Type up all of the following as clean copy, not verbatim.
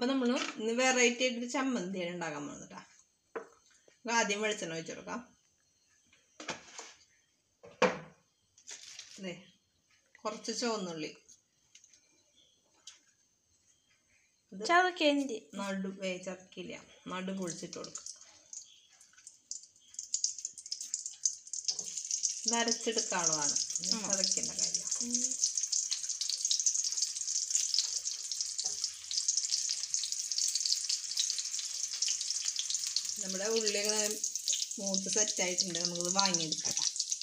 അപ്പം നമ്മൾ ഇന്ന് വെറൈറ്റി ആയിട്ടൊരു ചമ്മന്തിയാണ് ഉണ്ടാക്കാൻ പോകുന്നത്. ആദ്യം വെളിച്ചെണ്ണ ഒഴിച്ചു കൊടുക്കാം. അതെ, കുറച്ച് ചുവന്നുള്ളി ചതക്കില്ല, നടു പൊളിച്ചിട്ട് കൊടുക്കാം. നരച്ചെടുക്കാനുള്ളതാണ്, ചതക്കേണ്ട കാര്യം. നമ്മുടെ ഉള്ളിയൊക്കെ മൂത്ത് സെറ്റായിട്ടുണ്ട്, നമുക്കത് വാങ്ങിയെടുക്കാം.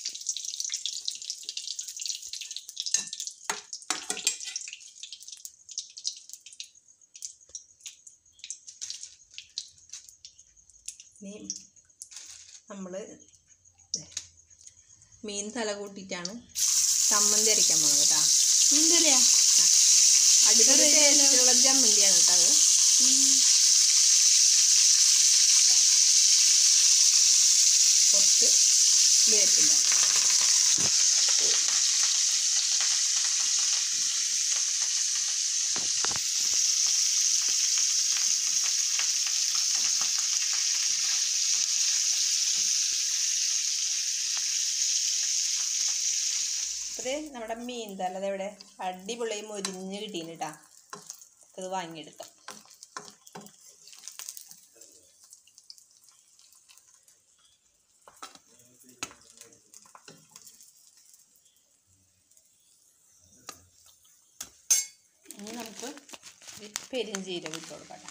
ഇനി നമ്മൾ മീൻ തല കൂട്ടിയിട്ടാണ് ചമ്മന്തി അരയ്ക്കാൻ പോകുന്നത് കേട്ടോ. മീൻ തലയാ അടിപൊളി ടേസ്റ്റുള്ള ചമ്മന്തിയാണ് കേട്ടോ അത്. കുറച്ച് വേപ്പില്ല, നമ്മുടെ മീൻ തല അതെവിടെ അടിപൊളി മൊരിഞ്ഞ് കിട്ടീന് കേട്ടാ. അത് വാങ്ങിയെടുക്കാം. ഇനി നമുക്ക് പെരുംജീരകം ഇട്ട് കൊടുക്കാം.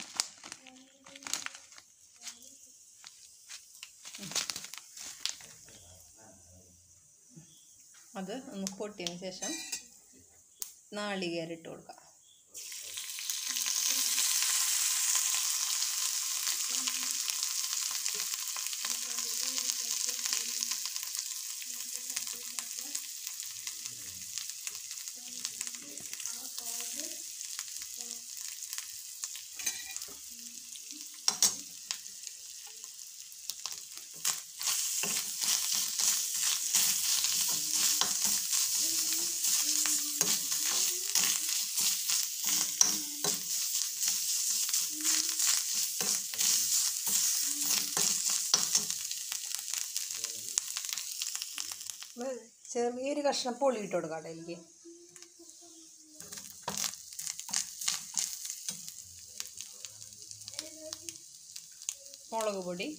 അത് ഒന്ന് പൊട്ടിയതിന് ശേഷം നാളികേരം ഇട്ട് കൊടുക്കാം. ചെറിയൊരു കഷ്ണം പൊളി ഇട്ട് കൊടുക്കാം എനിക്ക്. മുളക് പൊടി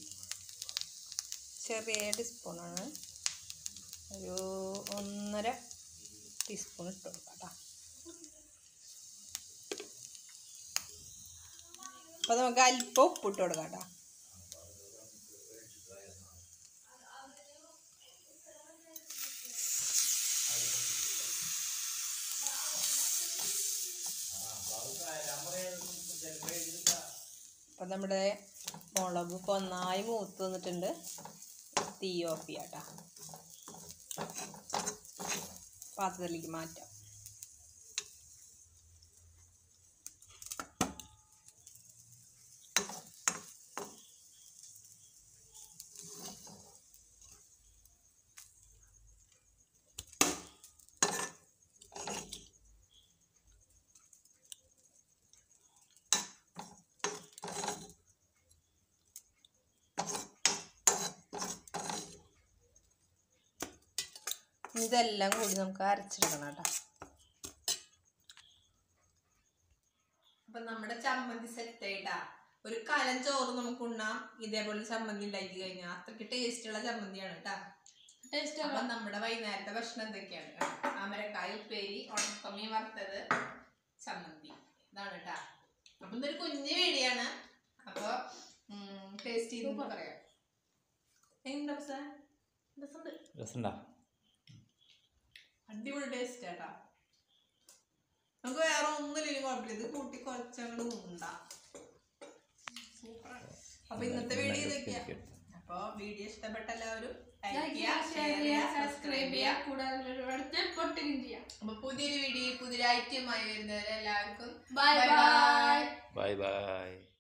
ചെറിയ ടീസ്പൂണാണ്, ഒരു 1.5 ടീസ്പൂൺ ഇട്ട് കൊടുക്കാം കേട്ടോ. അപ്പോൾ നമുക്ക് അല്പം ഉപ്പിട്ട് കൊടുക്കാം കേട്ടോ. അപ്പം നമ്മുടെ മുളക് നന്നായി മൂത്ത് വന്നിട്ടുണ്ട്. തീ ഓഫ് ചെയ്യാം കേട്ടോ. പാത്രത്തിലേക്ക് മാറ്റാം. ഇതെല്ലാം കൂടി നമുക്ക് അരച്ചെടുക്കണം കേട്ടോ. അപ്പം നമ്മുടെ ചമ്മന്തി സെറ്റായിട്ടാ. ഒരു കലം ചോറ് നമുക്ക് ഉണ്ണാം ഇതേപോലെ ചമ്മന്തി ഉണ്ടാക്കി കഴിഞ്ഞാൽ. അത്രയ്ക്ക് ടേസ്റ്റുള്ള ചമ്മന്തിയാണ് കേട്ടോ. അപ്പം നമ്മുടെ വൈകുന്നേരത്തെ ഭക്ഷണം എന്തൊക്കെയാണ്? അമരക്കായ ഉപ്പേരി, ഉണക്കമീൻ വറുത്തത്, ചമ്മന്തി, ഇതാണ് കേട്ടോ. അപ്പം ഇതൊരു കുഞ്ഞു വീടിയാണ്. അപ്പോൾ ടേസ്റ്റ് ചെയ്ത് പറയാം. എങ്ങനെയുണ്ടോ? രസമുണ്ടോ? അടിപൊളി ടേസ്റ്റ് കേട്ടോ. നമുക്ക് വേറെ ഒന്നുമില്ലെങ്കിലും കുഴപ്പമില്ല, ഇത് കൂട്ടി കുറച്ചങ്ങോട്ട് ഉണ്ടാ സൂപ്പറാണ്. അപ്പൊ ഇന്നത്തെ വീഡിയോ ഇതൊക്കെയാ. അപ്പൊ വീഡിയോ ഇഷ്ടപ്പെട്ട എല്ലാവരും ലൈക്ക് ചെയ്യുക, ഷെയർ ചെയ്യുക, സബ്സ്ക്രൈബ് ചെയ്യുക, കൂടാതെ അപ്പൊ പുതിയൊരു വീഡിയോ പുതിയൊരു ഐറ്റമായി വരുന്നവരെ എല്ലാവർക്കും ബൈ ബൈ.